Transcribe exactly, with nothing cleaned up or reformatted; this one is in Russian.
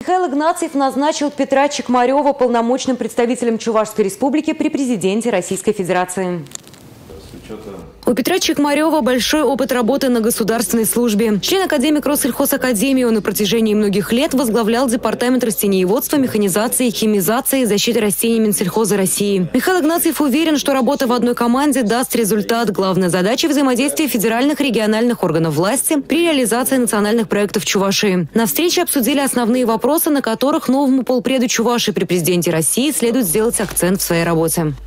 Михаил Игнатьев назначил Петра Чекмарева полномочным представителем Чувашской республики при президенте Российской Федерации. У Петра Чекмарева большой опыт работы на государственной службе. Член академик Россельхозакадемии, он на протяжении многих лет возглавлял департамент растениеводства, механизации, химизации и защиты растений Минсельхоза России. Михаил Игнатьев уверен, что работа в одной команде даст результат. Главная задача – взаимодействие федеральных и региональных органов власти при реализации национальных проектов Чувашии. На встрече обсудили основные вопросы, на которых новому полпреду Чувашии при президенте России следует сделать акцент в своей работе.